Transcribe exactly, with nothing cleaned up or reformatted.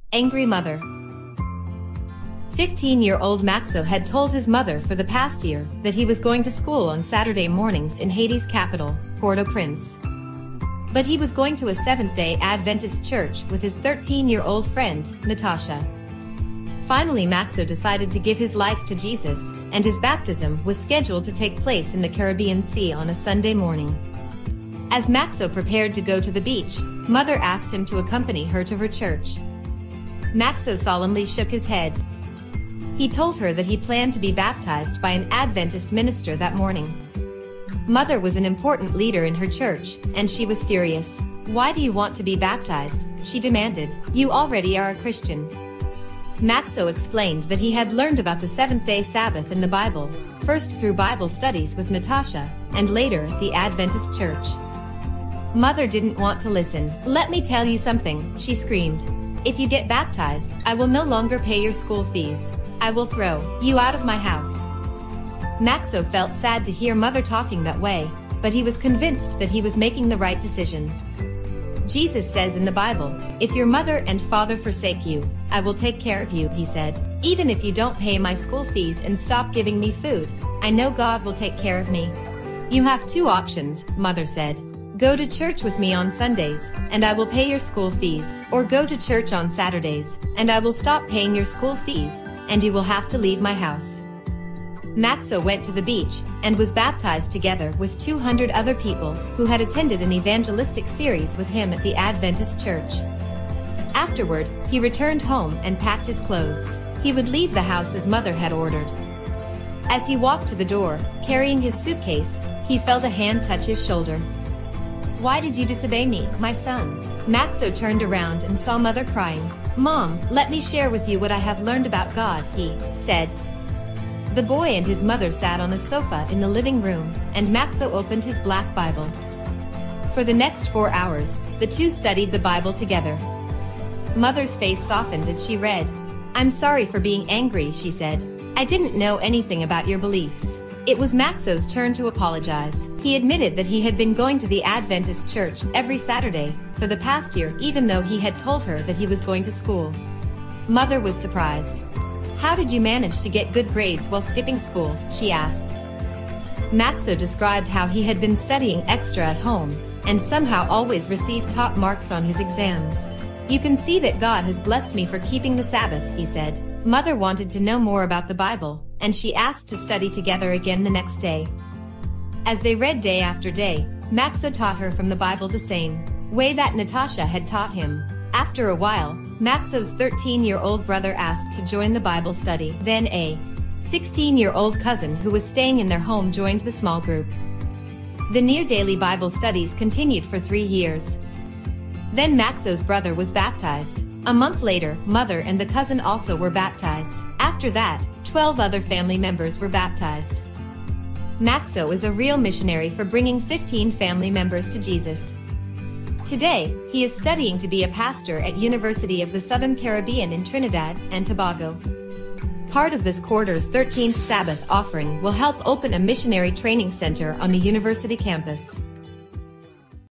Angry mother. fifteen-year-old Maxo had told his mother for the past year that he was going to school on Saturday mornings in Haiti's capital, Port-au-Prince. But he was going to a Seventh-day Adventist church with his thirteen-year-old friend, Natasha. Finally, Maxo decided to give his life to Jesus, and his baptism was scheduled to take place in the Caribbean Sea on a Sunday morning. As Maxo prepared to go to the beach, Mother asked him to accompany her to her church. Maxo solemnly shook his head. He told her that he planned to be baptized by an Adventist minister that morning. Mother was an important leader in her church, and she was furious. "Why do you want to be baptized?" she demanded. "You already are a Christian." Maxo explained that he had learned about the seventh-day Sabbath in the Bible, first through Bible studies with Natasha, and later the Adventist church. Mother didn't want to listen. "Let me tell you something," she screamed. "If you get baptized, I will no longer pay your school fees. I will throw you out of my house." Maxo felt sad to hear Mother talking that way, but he was convinced that he was making the right decision. Jesus says in the Bible, "If your mother and father forsake you, I will take care of you," he said. "Even if you don't pay my school fees and stop giving me food, I know God will take care of me." "You have two options," Mother said. "Go to church with me on Sundays, and I will pay your school fees, or go to church on Saturdays, and I will stop paying your school fees, and you will have to leave my house." Maxo went to the beach and was baptized together with two hundred other people who had attended an evangelistic series with him at the Adventist church. Afterward, he returned home and packed his clothes. He would leave the house as Mother had ordered. As he walked to the door, carrying his suitcase, he felt a hand touch his shoulder. "Why did you disobey me, my son?" Maxo turned around and saw Mother crying. "Mom, let me share with you what I have learned about God," he said. The boy and his mother sat on a sofa in the living room, and Maxo opened his black Bible. For the next four hours, the two studied the Bible together. Mother's face softened as she read. "I'm sorry for being angry," she said. "I didn't know anything about your beliefs." It was Maxo's turn to apologize. He admitted that he had been going to the Adventist church every Saturday for the past year, even though he had told her that he was going to school. Mother was surprised. "How did you manage to get good grades while skipping school?" she asked. Maxo described how he had been studying extra at home, and somehow always received top marks on his exams. "You can see that God has blessed me for keeping the Sabbath," he said. Mother wanted to know more about the Bible, and she asked to study together again the next day. As they read day after day, Maxo taught her from the Bible the same way that Natasha had taught him. After a while, Maxo's thirteen-year-old brother asked to join the Bible study. Then a sixteen-year-old cousin who was staying in their home joined the small group. The near-daily Bible studies continued for three years. Then Maxo's brother was baptized. A month later, Mother and the cousin also were baptized. After that, twelve other family members were baptized. Maxo is a real missionary for bringing fifteen family members to Jesus. Today, he is studying to be a pastor at University of the Southern Caribbean in Trinidad and Tobago. Part of this quarter's thirteenth Sabbath offering will help open a missionary training center on the university campus.